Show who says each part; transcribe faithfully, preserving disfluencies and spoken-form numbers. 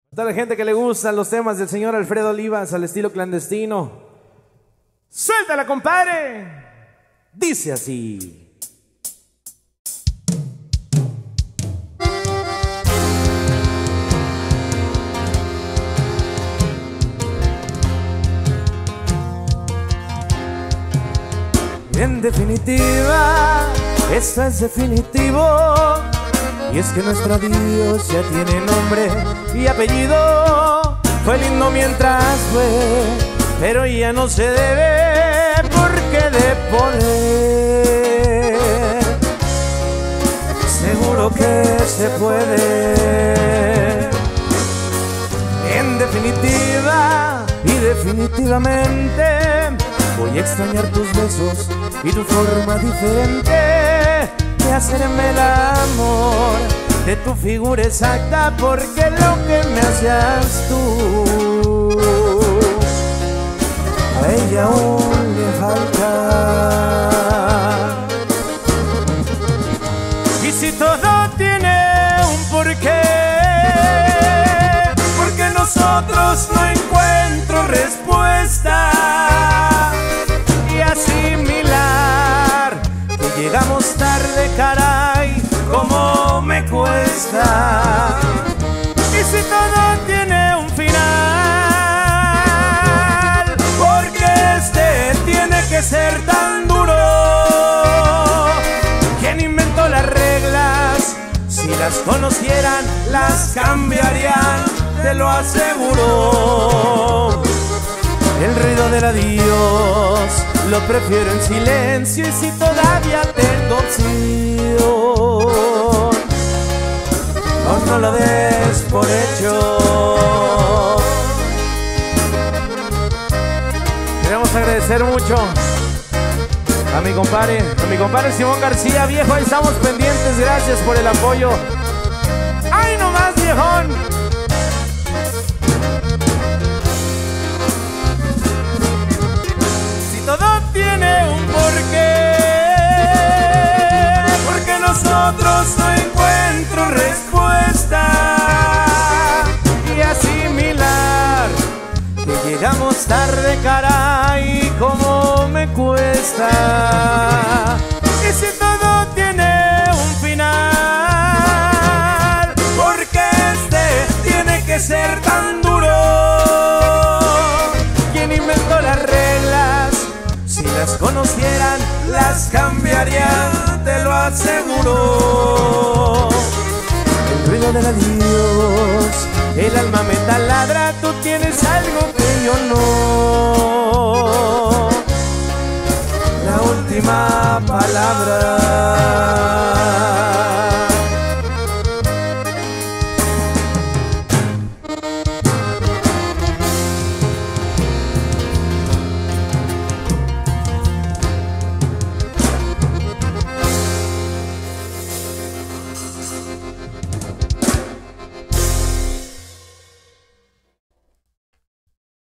Speaker 1: A toda la gente que le gustan los temas del señor Alfredo Olivas al estilo clandestino. ¡Suéltala, compadre! Dice así. En definitiva, esto es definitivo. Y es que nuestro adiós ya tiene nombre y apellido. Fue lindo mientras fue, pero ya no se debe, porque de poder seguro que se puede. En definitiva y definitivamente voy a extrañar tus besos y tu forma diferente de hacerme el amor, de tu figura exacta, porque lo que me hacías tú a ella aún le falta. Y si todo tiene un porqué, porque nosotros no encuentro respuesta. Llegamos tarde, caray, cómo me cuesta. Y si todo tiene un final, porque este tiene que ser tan duro. ¿Quién inventó las reglas? Si las conocieran, las cambiarían, te lo aseguro. El ruido del adiós lo prefiero en silencio, y si todavía tengo opción, aún no lo des por hecho. Queremos agradecer mucho a mi compadre, a mi compadre Simón García, viejo, ahí estamos pendientes, gracias por el apoyo. ¡Ay, no más, viejón! Todo tiene un porqué, porque nosotros no encuentro respuesta. Y asimilar que llegamos tarde, caray, cómo me cuesta. Y si todo tiene un final, porque este tiene que ser tan duro. ¿Quién inventó las reglas? Si las conocieran, las cambiarían, te lo aseguro. El ruido del adiós, el alma me taladra, tú tienes algo que yo no. La última palabra.